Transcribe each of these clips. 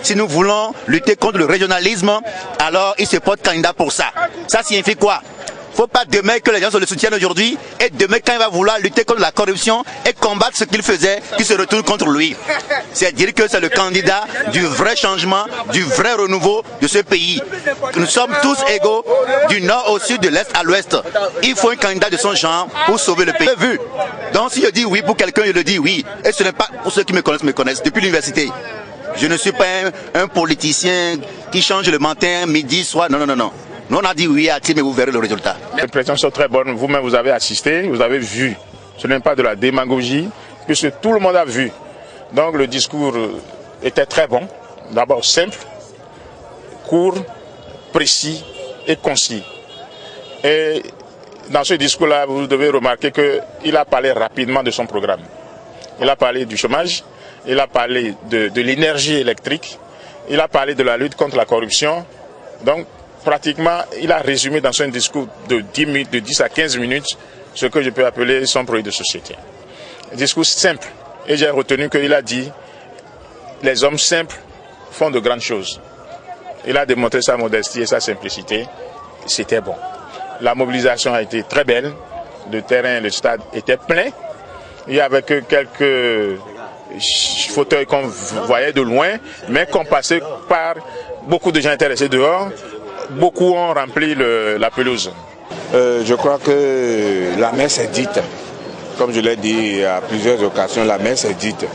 si nous voulons lutter contre le régionalisme, alors il se porte candidat pour ça. Ça signifie quoi? Il ne faut pas demain que les gens se le soutiennent aujourd'hui et demain quand il va vouloir lutter contre la corruption et combattre ce qu'il faisait, qu'il se retourne contre lui. C'est dire que c'est le candidat du vrai changement, du vrai renouveau de ce pays. Nous sommes tous égaux du nord au sud, de l'est à l'ouest. Il faut un candidat de son genre pour sauver le pays. Vu. Donc si je dis oui pour quelqu'un, je le dis oui. Et ce n'est pas pour ceux qui me connaissent depuis l'université. Je ne suis pas un politicien qui change le matin, midi, soir. Non, non, non, non. Nous, on a dit oui à Tim et vous verrez le résultat. Les pressions sont très bonnes. Vous-même, vous avez assisté, vous avez vu. Ce n'est pas de la démagogie, puisque tout le monde a vu. Donc le discours était très bon. D'abord simple, court, précis et concis. Et dans ce discours-là, vous devez remarquer qu'il a parlé rapidement de son programme. Il a parlé du chômage, il a parlé de l'énergie électrique, il a parlé de la lutte contre la corruption. Donc, pratiquement, il a résumé dans son discours de 10 à 15 minutes ce que je peux appeler son projet de société. Un discours simple. Et j'ai retenu qu'il a dit les hommes simples font de grandes choses. Il a démontré sa modestie et sa simplicité. C'était bon. La mobilisation a été très belle. Le terrain, le stade était plein. Il y avait que quelques fauteuils qu'on voyait de loin, mais qu'on passait par beaucoup de gens intéressés dehors. Beaucoup ont rempli la pelouse. Je crois que la messe est dite. Comme je l'ai dit à plusieurs occasions, la messe est dite.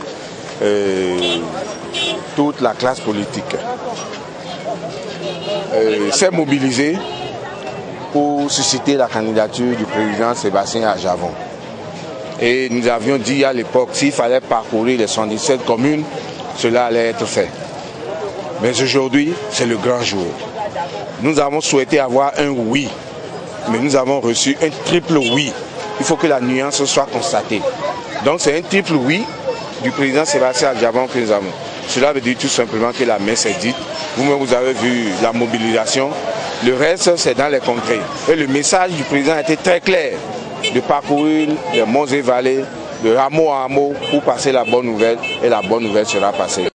Toute la classe politique s'est mobilisée pour susciter la candidature du président Sébastien Adjavon. Et nous avions dit à l'époque, s'il fallait parcourir les 117 communes, cela allait être fait. Mais aujourd'hui, c'est le grand jour. Nous avons souhaité avoir un oui, mais nous avons reçu un triple oui. Il faut que la nuance soit constatée. Donc c'est un triple oui du président Sébastien Adjavon que nous avons. Cela veut dire tout simplement que la messe est dite. Vous-même, vous avez vu la mobilisation. Le reste, c'est dans les congrès. Et le message du président a été très clair, de parcourir les monts et vallées, de hameau à hameau, pour passer la bonne nouvelle, et la bonne nouvelle sera passée.